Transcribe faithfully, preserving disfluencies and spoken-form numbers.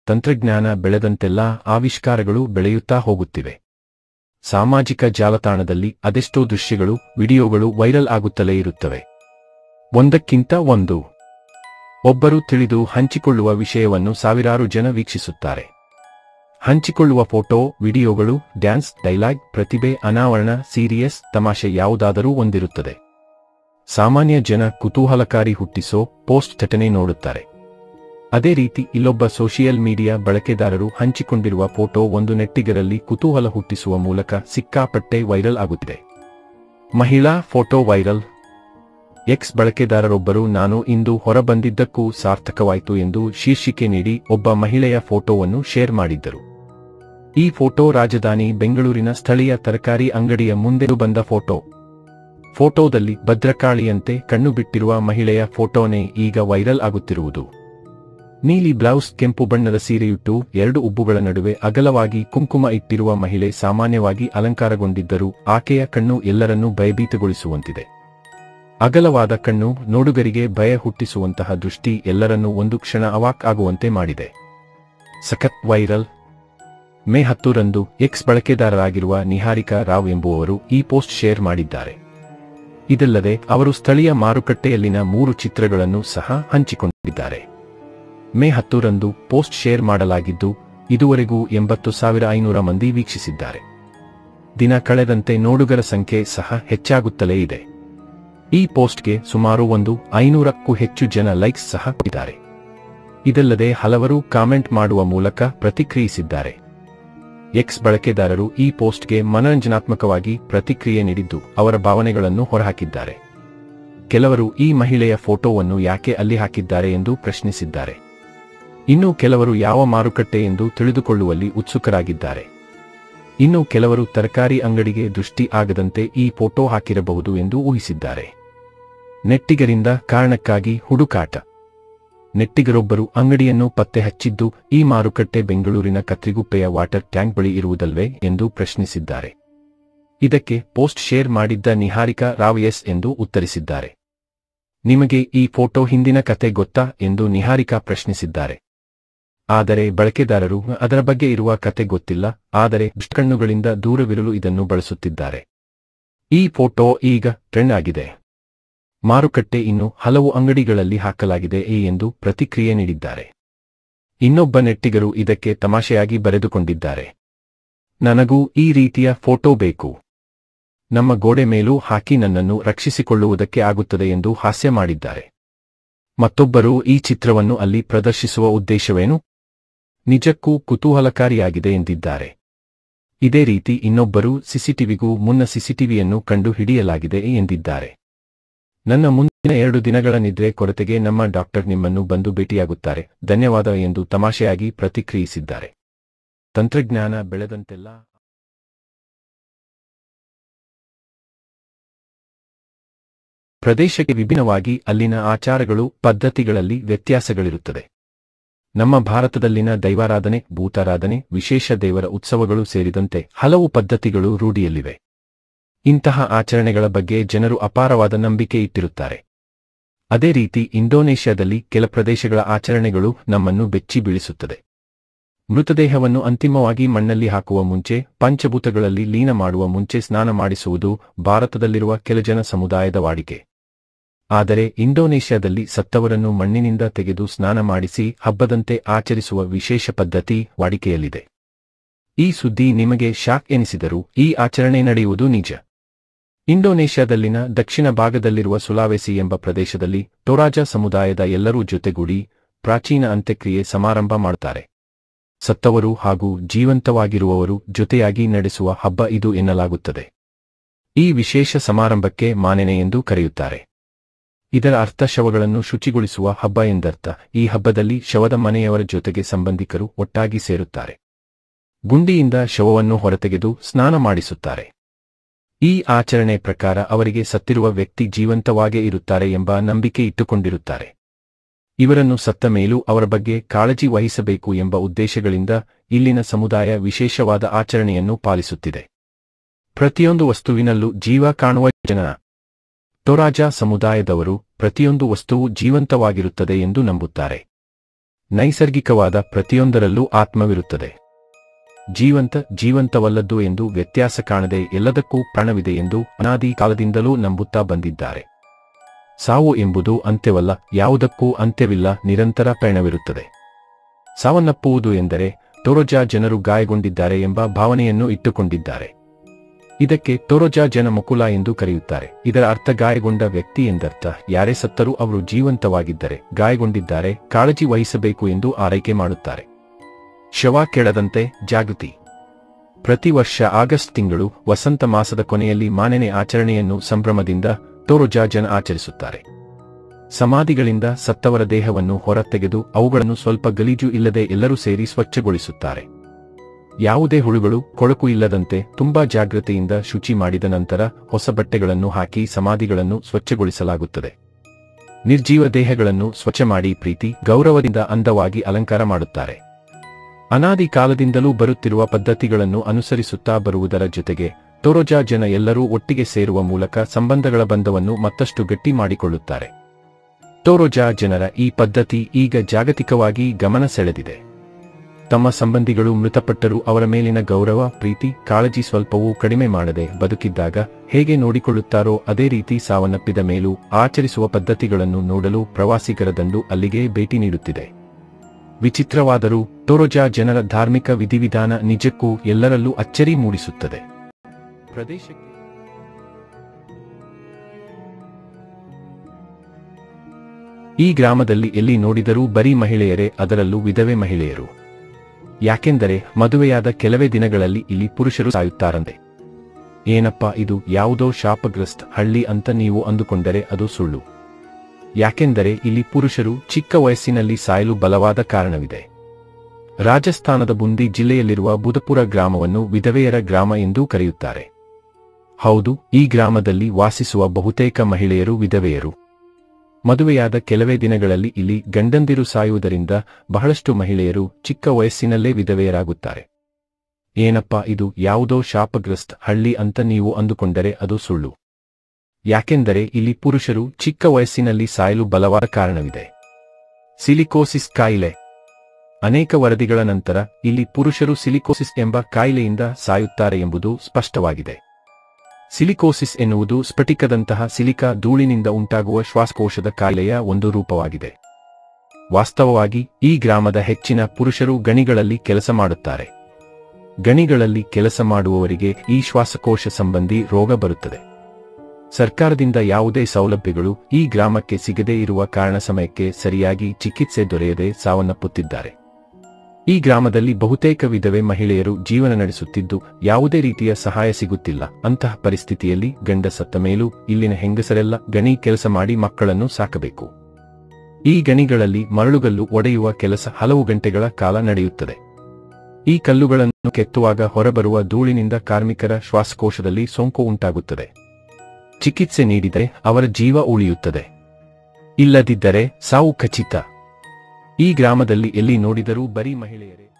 ತಂತ್ರಜ್ಞಾನ ಬೆಳೆದಂತೆಲ್ಲ ಆವಿಷ್ಕಾರಗಳು ಬೆಳೆಯುತ್ತಾ ಹೋಗುತ್ತಿವೆ. ಸಾಮಾಜಿಕ ಜಾಲತಾಣದಲ್ಲಿ ಅದೆಷ್ಟೋ ದೃಶ್ಯಗಳು, ವಿಡಿಯೋಗಳು ವೈರಲ್ ಆಗುತ್ತಲೇ ಇರುತ್ತವೆ. ಒಂದಕ್ಕಿಂತ ಒಂದು. ಒಬ್ಬರು ತಿಳಿದು ಹಂಚಿಕೊಳ್ಳುವ ವಿಷಯವನ್ನು ಸಾವಿರಾರು ಜನ ವೀಕ್ಷಿಸುತ್ತಾರೆ. ಹಂಚಿಕೊಳ್ಳುವ ಫೋಟೋ, ವಿಡಿಯೋಗಳು, ಡ್ಯಾನ್ಸ್, ಡೈಲಾಗ್, ಪ್ರತಿಭೆ, ಅನಾವರಣ, ಸೀರಿಯಸ್, ತಮಾಷೆ ಯಾವುದಾದರೂ ಒಂದಿರುತ್ತದೆ. ಸಾಮಾನ್ಯ ಜನ ಕುತೂಹಲಕಾರಿ ಹುಟ್ಟಿಸೋ ಪೋಸ್ಟ್ ಥಟನೆ ನೋಡುತ್ತಾರೆ. ಅದೇ ರೀತಿ ಇಲ್ಲೊಬ್ಬ ಸೋಷಿಯಲ್ ಮೀಡಿಯಾ ಬಳಕೆದಾರರು ಹಂಚಿಕೊಂಡಿರುವ ಫೋಟೋ ಒಂದು ನೆಟ್ಟಿಗರಲ್ಲಿ ಕುತೂಹಲ ಹುಟ್ಟಿಸುವ ಮೂಲಕ ಸಿಕ್ಕಾಪಟ್ಟೆ ವೈರಲ್ ಆಗುತ್ತಿದೆ. ಮಹಿಳಾ ಫೋಟೋ ವೈರಲ್. ಎಕ್ಸ್ ಬಳಕೆದಾರರೊಬ್ಬರು ನಾನು ಇಂದು ಹೊರಬಂದಿದ್ದಕ್ಕೂ ಸಾರ್ಥಕವಾಯಿತು ಎಂದು ಶೀರ್ಷಿಕೆ ನೀಡಿ ಒಬ್ಬ ಮಹಿಳೆಯ ಫೋಟೋವನ್ನು ಶೇರ್ ಮಾಡಿದ್ದರು. ಈ ಫೋಟೋ ರಾಜಧಾನಿ ಬೆಂಗಳೂರಿನ ಸ್ಥಳೀಯ ತರಕಾರಿ ಅಂಗಡಿಯ ಮುಂದೆ ಬಂದ ಫೋಟೋ. ಫೋಟೋದಲ್ಲಿ ಭದ್ರಕಾಳಿಯಂತೆ ಕಣ್ಣು ಬಿಟ್ಟಿರುವ ಮಹಿಳೆಯ ಫೋಟೋನೇ ಈಗ ವೈರಲ್ ಆಗುತ್ತಿರುವುದು. ನೀಲಿ ಬ್ಲೌಸ್, ಕೆಂಪು ಬಣ್ಣದ ಸೀರೆಯುಟ್ಟು ಎರಡು ಉಬ್ಬುಗಳ ನಡುವೆ ಅಗಲವಾಗಿ ಕುಂಕುಮ ಇಟ್ಟಿರುವ ಮಹಿಳೆ ಸಾಮಾನ್ಯವಾಗಿ ಅಲಂಕಾರಗೊಂಡಿದ್ದರೂ ಆಕೆಯ ಕಣ್ಣು ಎಲ್ಲರನ್ನೂ ಭಯಭೀತಗೊಳಿಸುವಂತಿದೆ. ಅಗಲವಾದ ಕಣ್ಣು, ನೋಡುಗರಿಗೆ ಭಯ ಹುಟ್ಟಿಸುವಂತಹ ದೃಷ್ಟಿ ಎಲ್ಲರನ್ನೂ ಒಂದು ಕ್ಷಣ ಅವಾಕ್ ಆಗುವಂತೆ ಮಾಡಿದೆ. ಸಖತ್ ವೈರಲ್. ಮೇ ಹತ್ತರಂದು ಎಕ್ಸ್ ಬಳಕೆದಾರರಾಗಿರುವ ನಿಹಾರಿಕಾ ರಾವ್ ಎಂಬುವವರು ಈ ಪೋಸ್ಟ್ ಶೇರ್ ಮಾಡಿದ್ದಾರೆ. ಇದಲ್ಲದೆ ಅವರು ಸ್ಥಳೀಯ ಮಾರುಕಟ್ಟೆಯಲ್ಲಿನ ಮೂರು ಚಿತ್ರಗಳನ್ನು ಸಹ ಹಂಚಿಕೊಂಡಿದ್ದಾರೆ. ಮೇ ಹತ್ತರಂದು ಪೋಸ್ಟ್ ಶೇರ್ ಮಾಡಲಾಗಿದ್ದು ಇದುವರೆಗೂ ಎಂಬತ್ತು ಸಾವಿರ ಐನೂರ ಮಂದಿ ವೀಕ್ಷಿಸಿದ್ದಾರೆ. ದಿನ ಕಳೆದಂತೆ ನೋಡುಗರ ಸಂಖ್ಯೆ ಸಹ ಹೆಚ್ಚಾಗುತ್ತಲೇ ಇದೆ. ಈ ಪೋಸ್ಟ್ಗೆ ಸುಮಾರು ಒಂದು ಐನೂರಕ್ಕೂ ಹೆಚ್ಚು ಜನ ಲೈಕ್ಸ್ ಸಹ ಕೊಟ್ಟಿದ್ದಾರೆ. ಇದಲ್ಲದೆ ಹಲವರು ಕಾಮೆಂಟ್ ಮಾಡುವ ಮೂಲಕ ಪ್ರತಿಕ್ರಿಯಿಸಿದ್ದಾರೆ. ಎಕ್ಸ್ ಬಳಕೆದಾರರು ಈ ಪೋಸ್ಟ್ಗೆ ಮನರಂಜನಾತ್ಮಕವಾಗಿ ಪ್ರತಿಕ್ರಿಯೆ ನೀಡಿದ್ದು ಅವರ ಭಾವನೆಗಳನ್ನು ಹೊರಹಾಕಿದ್ದಾರೆ. ಕೆಲವರು ಈ ಮಹಿಳೆಯ ಫೋಟೋವನ್ನು ಯಾಕೆ ಅಲ್ಲಿ ಹಾಕಿದ್ದಾರೆ ಎಂದು ಪ್ರಶ್ನಿಸಿದ್ದಾರೆ. ಇನ್ನು ಕೆಲವರು ಯಾವ ಮಾರುಕಟ್ಟೆ ಎಂದು ತಿಳಿದುಕೊಳ್ಳುವಲ್ಲಿ ಉತ್ಸುಕರಾಗಿದ್ದಾರೆ. ಇನ್ನು ಕೆಲವರು ತರಕಾರಿ ಅಂಗಡಿಗೆ ದೃಷ್ಟಿ ಆಗದಂತೆ ಈ ಫೋಟೋ ಹಾಕಿರಬಹುದು ಎಂದು ಊಹಿಸಿದ್ದಾರೆ. ನೆಟ್ಟಿಗರಿಂದ ಕಾರಣಕ್ಕಾಗಿ ಹುಡುಕಾಟ. ನೆಟ್ಟಿಗರೊಬ್ಬರು ಅಂಗಡಿಯನ್ನು ಪತ್ತೆ ಹಚ್ಚಿದ್ದು ಈ ಮಾರುಕಟ್ಟೆ ಬೆಂಗಳೂರಿನ ಕತ್ರಿಗುಪ್ಪೆಯ ವಾಟರ್ ಟ್ಯಾಂಕ್ ಬಳಿ ಇರುವುದಲ್ವೇ ಎಂದು ಪ್ರಶ್ನಿಸಿದ್ದಾರೆ. ಇದಕ್ಕೆ ಪೋಸ್ಟ್ ಶೇರ್ ಮಾಡಿದ್ದ ನಿಹಾರಿಕಾ ರಾವ್ ಎಸ್ ಎಂದು ಉತ್ತರಿಸಿದ್ದಾರೆ. ನಿಮಗೆ ಈ ಫೋಟೋ ಹಿಂದಿನ ಕತೆ ಗೊತ್ತಾ ಎಂದು ನಿಹಾರಿಕಾ ಪ್ರಶ್ನಿಸಿದ್ದಾರೆ. ಆದರೆ ಬಳಕೆದಾರರು ಅದರ ಬಗ್ಗೆ ಇರುವ ಕತೆ ಗೊತ್ತಿಲ್ಲ, ಆದರೆ ದುಷ್ಟಕಣ್ಣುಗಳಿಂದ ದೂರವಿರಲು ಇದನ್ನು ಬಳಸುತ್ತಿದ್ದಾರೆ. ಈ ಫೋಟೋ ಈಗ ಟ್ರೆಂಡ್ ಆಗಿದೆ. ಮಾರುಕಟ್ಟೆ ಇನ್ನು ಹಲವು ಅಂಗಡಿಗಳಲ್ಲಿ ಹಾಕಲಾಗಿದೆ ಎಂದು ಪ್ರತಿಕ್ರಿಯೆ ನೀಡಿದ್ದಾರೆ. ಇನ್ನೊಬ್ಬ ನೆಟ್ಟಿಗರು ಇದಕ್ಕೆ ತಮಾಷೆಯಾಗಿ ಬರೆದುಕೊಂಡಿದ್ದಾರೆ. ನನಗೂ ಈ ರೀತಿಯ ಫೋಟೋ ಬೇಕು. ನಮ್ಮ ಗೋಡೆ ಮೇಲೂ ಹಾಕಿ ನನ್ನನ್ನು ರಕ್ಷಿಸಿಕೊಳ್ಳುವುದಕ್ಕೆ ಆಗುತ್ತದೆ ಎಂದು ಹಾಸ್ಯ ಮಾಡಿದ್ದಾರೆ. ಮತ್ತೊಬ್ಬರು ಈ ಚಿತ್ರವನ್ನು ಅಲ್ಲಿ ಪ್ರದರ್ಶಿಸುವ ಉದ್ದೇಶವೇನು? ನಿಜಕ್ಕೂ ಕುತೂಹಲಕಾರಿಯಾಗಿದೆ ಎಂದಿದ್ದಾರೆ. ಇದೇ ರೀತಿ ಇನ್ನೊಬ್ಬರು ಸಿಸಿಟಿವಿಗೂ ಮುನ್ನ ಸಿಸಿಟಿವಿಯನ್ನು ಕಂಡು ಹಿಡಿಯಲಾಗಿದೆ ಎಂದಿದ್ದಾರೆ. ನನ್ನ ಮುಂದಿನ ಎರಡು ದಿನಗಳ ನಿದ್ರೆ ಕೊರತೆಗೆ ನಮ್ಮ ಡಾಕ್ಟರ್ ನಿಮ್ಮನ್ನು ಬಂದು ಭೇಟಿಯಾಗುತ್ತಾರೆ, ಧನ್ಯವಾದ ಎಂದು ತಮಾಷೆಯಾಗಿ ಪ್ರತಿಕ್ರಿಯಿಸಿದ್ದಾರೆ. ತಂತ್ರಜ್ಞಾನ ಬೆಳೆದಂತೆಲ್ಲ ಪ್ರದೇಶಕ್ಕೆ ವಿಭಿನ್ನವಾಗಿ ಅಲ್ಲಿನ ಆಚಾರಗಳು, ಪದ್ಧತಿಗಳಲ್ಲಿ ವ್ಯತ್ಯಾಸಗಳಿರುತ್ತದೆ. ನಮ್ಮ ಭಾರತದಲ್ಲಿನ ದೈವಾರಾಧನೆ, ಭೂತಾರಾಧನೆ, ವಿಶೇಷ ದೇವರ ಉತ್ಸವಗಳು ಸೇರಿದಂತೆ ಹಲವು ಪದ್ಧತಿಗಳು ರೂಢಿಯಲ್ಲಿವೆ. ಇಂತಹ ಆಚರಣೆಗಳ ಬಗ್ಗೆ ಜನರು ಅಪಾರವಾದ ನಂಬಿಕೆ ಇಟ್ಟಿರುತ್ತಾರೆ. ಅದೇ ರೀತಿ ಇಂಡೋನೇಷ್ಯಾದಲ್ಲಿ ಕೆಲ ಪ್ರದೇಶಗಳ ಆಚರಣೆಗಳು ನಮ್ಮನ್ನು ಬೆಚ್ಚಿ ಬೀಳಿಸುತ್ತದೆ. ಮೃತದೇಹವನ್ನು ಅಂತಿಮವಾಗಿ ಮಣ್ಣಲ್ಲಿ ಹಾಕುವ ಮುಂಚೆ, ಪಂಚಭೂತಗಳಲ್ಲಿ ಲೀನ ಮಾಡುವ ಮುಂಚೆ ಸ್ನಾನ ಮಾಡಿಸುವುದು ಭಾರತದಲ್ಲಿರುವ ಕೆಲ ಜನ ಸಮುದಾಯದ ವಾಡಿಕೆ. ಆದರೆ ಇಂಡೋನೇಷ್ಯಾದಲ್ಲಿ ಸತ್ತವರನ್ನು ಮಣ್ಣಿನಿಂದ ತೆಗೆದು ಸ್ನಾನ ಮಾಡಿಸಿ ಹಬ್ಬದಂತೆ ಆಚರಿಸುವ ವಿಶೇಷ ಪದ್ಧತಿ ವಾಡಿಕೆಯಲ್ಲಿದೆ. ಈ ಸುದ್ದಿ ನಿಮಗೆ ಶಾಕ್ ಎನಿಸಿದರೂ ಈ ಆಚರಣೆ ನಡೆಯುವುದು ನಿಜ. ಇಂಡೋನೇಷ್ಯಾದಲ್ಲಿನ ದಕ್ಷಿಣ ಭಾಗದಲ್ಲಿರುವ ಸುಲಾವೆಸಿ ಎಂಬ ಪ್ರದೇಶದಲ್ಲಿ ಟೊರಾಜಾ ಸಮುದಾಯದ ಎಲ್ಲರೂ ಜೊತೆಗೂಡಿ ಪ್ರಾಚೀನ ಅಂತ್ಯಕ್ರಿಯೆ ಸಮಾರಂಭ ಮಾಡುತ್ತಾರೆ. ಸತ್ತವರು ಹಾಗೂ ಜೀವಂತವಾಗಿರುವವರು ಜೊತೆಯಾಗಿ ನಡೆಸುವ ಹಬ್ಬ ಇದು ಎನ್ನಲಾಗುತ್ತದೆ. ಈ ವಿಶೇಷ ಸಮಾರಂಭಕ್ಕೆ ಮಾನೆನೆ ಎಂದು ಕರೆಯುತ್ತಾರೆ. ಇದರ ಅರ್ಥ ಶವಗಳನ್ನು ಶುಚಿಗೊಳಿಸುವ ಹಬ್ಬ ಎಂದರ್ಥ. ಈ ಹಬ್ಬದಲ್ಲಿ ಶವದ ಮನೆಯವರ ಜೊತೆಗೆ ಸಂಬಂಧಿಕರು ಒಟ್ಟಾಗಿ ಸೇರುತ್ತಾರೆ. ಗುಂಡಿಯಿಂದ ಶವವನ್ನು ಹೊರತೆಗೆದು ಸ್ನಾನ ಮಾಡಿಸುತ್ತಾರೆ. ಈ ಆಚರಣೆ ಪ್ರಕಾರ ಅವರಿಗೆ ಸತ್ತಿರುವ ವ್ಯಕ್ತಿ ಜೀವಂತವಾಗೇ ಇರುತ್ತಾರೆ ಎಂಬ ನಂಬಿಕೆ ಇಟ್ಟುಕೊಂಡಿರುತ್ತಾರೆ. ಇವರನ್ನು ಸತ್ತ ಮೇಲೂ ಅವರ ಬಗ್ಗೆ ಕಾಳಜಿ ವಹಿಸಬೇಕು ಎಂಬ ಉದ್ದೇಶಗಳಿಂದ ಇಲ್ಲಿನ ಸಮುದಾಯ ವಿಶೇಷವಾದ ಆಚರಣೆಯನ್ನು ಪಾಲಿಸುತ್ತಿದೆ. ಪ್ರತಿಯೊಂದು ವಸ್ತುವಿನಲ್ಲೂ ಜೀವ ಕಾಣುವ ಜನ. ಟೊರಾಜಾ ಸಮುದಾಯದವರು ಪ್ರತಿಯೊಂದು ವಸ್ತುವು ಜೀವಂತವಾಗಿರುತ್ತದೆ ಎಂದು ನಂಬುತ್ತಾರೆ. ನೈಸರ್ಗಿಕವಾದ ಪ್ರತಿಯೊಂದರಲ್ಲೂ ಆತ್ಮವಿರುತ್ತದೆ. ಜೀವಂತ ಜೀವಂತವಲ್ಲದ್ದು ಎಂದು ವ್ಯತ್ಯಾಸ ಕಾಣದೆ ಎಲ್ಲದಕ್ಕೂ ಪ್ರಾಣವಿದೆ ಎಂದು ಅನಾದಿ ಕಾಲದಿಂದಲೂ ನಂಬುತ್ತಾ ಬಂದಿದ್ದಾರೆ. ಸಾವು ಎಂಬುದು ಅಂತ್ಯವಲ್ಲ, ಯಾವುದಕ್ಕೂ ಅಂತ್ಯವಿಲ್ಲ, ನಿರಂತರ ಪಯಣವಿರುತ್ತದೆ. ಸಾವನ್ನಪ್ಪುವುದು ಎಂದರೆ ಟೋರೋಜಾ ಜನರು ಗಾಯಗೊಂಡಿದ್ದಾರೆ ಎಂಬ ಭಾವನೆಯನ್ನು ಇಟ್ಟುಕೊಂಡಿದ್ದಾರೆ. ಇದಕ್ಕೆ ಟೋರೋಜಾ ಜನ ಮಕುಲ ಎಂದು ಕರೆಯುತ್ತಾರೆ. ಇದರ ಅರ್ಥ ಗಾಯಗೊಂಡ ವ್ಯಕ್ತಿ ಎಂದರ್ಥ. ಯಾರೇ ಸತ್ತರೂ ಅವರು ಜೀವಂತವಾಗಿದ್ದರೆ ಗಾಯಗೊಂಡಿದ್ದಾರೆ, ಕಾಳಜಿ ವಹಿಸಬೇಕು ಎಂದು ಆರೈಕೆ ಮಾಡುತ್ತಾರೆ. ಶವ ಕೆಡದಂತೆ ಜಾಗೃತಿ. ಪ್ರತಿ ವರ್ಷ ಆಗಸ್ಟ್ ತಿಂಗಳು ವಸಂತ ಮಾಸದ ಕೊನೆಯಲ್ಲಿ ಮಾನೆನೆ ಆಚರಣೆಯನ್ನು ಸಂಭ್ರಮದಿಂದ ಟೋರೋಜಾ ಜನ ಆಚರಿಸುತ್ತಾರೆ. ಸಮಾಧಿಗಳಿಂದ ಸತ್ತವರ ದೇಹವನ್ನು ಹೊರತೆಗೆದು ಅವುಗಳನ್ನು ಸ್ವಲ್ಪ ಗಲೀಜು ಇಲ್ಲದೆ ಎಲ್ಲರೂ ಸೇರಿ ಸ್ವಚ್ಛಗೊಳಿಸುತ್ತಾರೆ. ಯಾವುದೇ ಹುಳುಗಳು ಕೊಳಕು ಇಲ್ಲದಂತೆ ತುಂಬಾ ಜಾಗ್ರತೆಯಿಂದ ಶುಚಿ ಮಾಡಿದ ನಂತರ ಹೊಸ ಬಟ್ಟೆಗಳನ್ನು ಹಾಕಿ ಸಮಾಧಿಗಳನ್ನು ಸ್ವಚ್ಛಗೊಳಿಸಲಾಗುತ್ತದೆ. ನಿರ್ಜೀವ ದೇಹಗಳನ್ನು ಸ್ವಚ್ಛ ಮಾಡಿ ಪ್ರೀತಿ ಗೌರವದಿಂದ ಅಂದವಾಗಿ ಅಲಂಕಾರ ಮಾಡುತ್ತಾರೆ. ಅನಾದಿ ಕಾಲದಿಂದಲೂ ಬರುತ್ತಿರುವ ಪದ್ಧತಿಗಳನ್ನು ಅನುಸರಿಸುತ್ತಾ ಬರುವುದರ ಜೊತೆಗೆ ಟೋರೋಜಾ ಜನ ಎಲ್ಲರೂ ಒಟ್ಟಿಗೆ ಸೇರುವ ಮೂಲಕ ಸಂಬಂಧಗಳ ಬಂಧವನ್ನು ಮತ್ತಷ್ಟು ಗಟ್ಟಿ ಮಾಡಿಕೊಳ್ಳುತ್ತಾರೆ. ಟೋರೋಜಾ ಜನರ ಈ ಪದ್ಧತಿ ಈಗ ಜಾಗತಿಕವಾಗಿ ಗಮನ ಸೆಳೆದಿದೆ. ತಮ್ಮ ಸಂಬಂಧಿಗಳು ಮೃತಪಟ್ಟರೂ ಅವರ ಮೇಲಿನ ಗೌರವ, ಪ್ರೀತಿ, ಕಾಳಜಿ ಸ್ವಲ್ಪವೂ ಕಡಿಮೆ ಮಾಡದೆ ಬದುಕಿದ್ದಾಗ ಹೇಗೆ ನೋಡಿಕೊಳ್ಳುತ್ತಾರೋ ಅದೇ ರೀತಿ ಸಾವನ್ನಪ್ಪಿದ ಮೇಲೂ ಆಚರಿಸುವ ಪದ್ಧತಿಗಳನ್ನು ನೋಡಲು ಪ್ರವಾಸಿಗರ ದಂಡು ಅಲ್ಲಿಗೆ ಭೇಟಿ ನೀಡುತ್ತಿದೆ. ವಿಚಿತ್ರವಾದರೂ ಟೋರೋಜಾ ಜನರ ಧಾರ್ಮಿಕ ವಿಧಿವಿಧಾನ ನಿಜಕ್ಕೂ ಎಲ್ಲರಲ್ಲೂ ಅಚ್ಚರಿ ಮೂಡಿಸುತ್ತದೆ. ಪ್ರದೇಶಕ್ಕೆ ಈ ಗ್ರಾಮದಲ್ಲಿ ಎಲ್ಲಿ ನೋಡಿದರೂ ಬರೀ ಮಹಿಳೆಯರೇ, ಅದರಲ್ಲೂ ವಿಧವೆ ಮಹಿಳೆಯರು. ಯಾಕೆಂದರೆ ಮದುವೆಯಾದ ಕೆಲವೇ ದಿನಗಳಲ್ಲಿ ಇಲ್ಲಿ ಪುರುಷರು ಸಾಯುತ್ತಾರಂತೆ. ಏನಪ್ಪಾ ಇದು, ಯಾವುದೋ ಶಾಪಗ್ರಸ್ತ ಹಳ್ಳಿ ಅಂತ ನೀವು ಅಂದುಕೊಂಡರೆ ಅದು ಸುಳ್ಳು. ಯಾಕೆಂದರೆ ಇಲ್ಲಿ ಪುರುಷರು ಚಿಕ್ಕ ವಯಸ್ಸಿನಲ್ಲಿ ಸಾಯಲು ಬಲವಾದ ಕಾರಣವಿದೆ. ರಾಜಸ್ಥಾನದ ಬುಂದಿ ಜಿಲ್ಲೆಯಲ್ಲಿರುವ ಬುಧಪುರ ಗ್ರಾಮವನ್ನು ವಿಧವೆಯರ ಗ್ರಾಮ ಎಂದೂ ಕರೆಯುತ್ತಾರೆ. ಹೌದು, ಈ ಗ್ರಾಮದಲ್ಲಿ ವಾಸಿಸುವ ಬಹುತೇಕ ಮಹಿಳೆಯರು ವಿಧವೆಯರು. ಮದುವೆಯಾದ ಕೆಲವೇ ದಿನಗಳಲ್ಲಿ ಇಲ್ಲಿ ಗಂಡಂದಿರು ಸಾಯುವುದರಿಂದ ಬಹಳಷ್ಟು ಮಹಿಳೆಯರು ಚಿಕ್ಕ ವಯಸ್ಸಿನಲ್ಲೇ ವಿಧವೆಯರಾಗುತ್ತಾರೆ. ಏನಪ್ಪಾ ಇದು, ಯಾವುದೋ ಶಾಪಗ್ರಸ್ತ ಹಳ್ಳಿ ಅಂತ ನೀವು ಅಂದುಕೊಂಡರೆ ಅದು ಸುಳ್ಳು. ಯಾಕೆಂದರೆ ಇಲ್ಲಿ ಪುರುಷರು ಚಿಕ್ಕ ವಯಸ್ಸಿನಲ್ಲಿ ಸಾಯಲು ಬಲವಾದ ಕಾರಣವಿದೆ. ಸಿಲಿಕೋಸಿಸ್ ಕಾಯಿಲೆ. ಅನೇಕ ವರದಿಗಳ ನಂತರ ಇಲ್ಲಿ ಪುರುಷರು ಸಿಲಿಕೋಸಿಸ್ ಎಂಬ ಕಾಯಿಲೆಯಿಂದ ಸಾಯುತ್ತಾರೆ ಎಂಬುದು ಸ್ಪಷ್ಟವಾಗಿದೆ. ಸಿಲಿಕೋಸಿಸ್ ಎನ್ನುವುದು ಸ್ಫಟಿಕದಂತಹ ಸಿಲಿಕಾ ಧೂಳಿನಿಂದ ಉಂಟಾಗುವ ಶ್ವಾಸಕೋಶದ ಕಾಯಿಲೆಯ ಒಂದು ರೂಪವಾಗಿದೆ. ವಾಸ್ತವವಾಗಿ ಈ ಗ್ರಾಮದ ಹೆಚ್ಚಿನ ಪುರುಷರು ಗಣಿಗಳಲ್ಲಿ ಕೆಲಸ ಮಾಡುತ್ತಾರೆ. ಗಣಿಗಳಲ್ಲಿ ಕೆಲಸ ಮಾಡುವವರಿಗೆ ಈ ಶ್ವಾಸಕೋಶ ಸಂಬಂಧಿ ರೋಗ ಬರುತ್ತದೆ. ಸರ್ಕಾರದಿಂದ ಯಾವುದೇ ಸೌಲಭ್ಯಗಳು ಈ ಗ್ರಾಮಕ್ಕೆ ಸಿಗದೇ ಇರುವ ಕಾರಣ ಸಮಯಕ್ಕೆ ಸರಿಯಾಗಿ ಚಿಕಿತ್ಸೆ ದೊರೆಯದೆ ಸಾವನ್ನಪ್ಪುತ್ತಿದ್ದಾರೆ. ಈ ಗ್ರಾಮದಲ್ಲಿ ಬಹುತೇಕ ವಿಧವೆ ಮಹಿಳೆಯರು ಜೀವನ ನಡೆಸುತ್ತಿದ್ದು ಯಾವುದೇ ರೀತಿಯ ಸಹಾಯ ಸಿಗುತ್ತಿಲ್ಲ. ಅಂತಹ ಪರಿಸ್ಥಿತಿಯಲ್ಲಿ ಗಂಡ ಸತ್ತ ಮೇಲೂ ಇಲ್ಲಿನ ಹೆಂಗಸರೆಲ್ಲ ಗಣಿ ಕೆಲಸ ಮಾಡಿ ಮಕ್ಕಳನ್ನು ಸಾಕಬೇಕು. ಈ ಗಣಿಗಳಲ್ಲಿ ಮರಳುಗಲ್ಲು ಒಡೆಯುವ ಕೆಲಸ ಹಲವು ಗಂಟೆಗಳ ಕಾಲ ನಡೆಯುತ್ತದೆ. ಈ ಕಲ್ಲುಗಳನ್ನು ಕೆತ್ತುವಾಗ ಹೊರಬರುವ ಧೂಳಿನಿಂದ ಕಾರ್ಮಿಕರ ಶ್ವಾಸಕೋಶದಲ್ಲಿ ಸೋಂಕು ಉಂಟಾಗುತ್ತದೆ. ಚಿಕಿತ್ಸೆ ನೀಡಿದರೆ ಅವರ ಜೀವ ಉಳಿಯುತ್ತದೆ, ಇಲ್ಲದಿದ್ದರೆ ಸಾವು ಖಚಿತ. ಈ ಗ್ರಾಮದಲ್ಲಿ ಎಲ್ಲಿ ನೋಡಿದರೂ ಬರೀ ಮಹಿಳೆಯರೇ.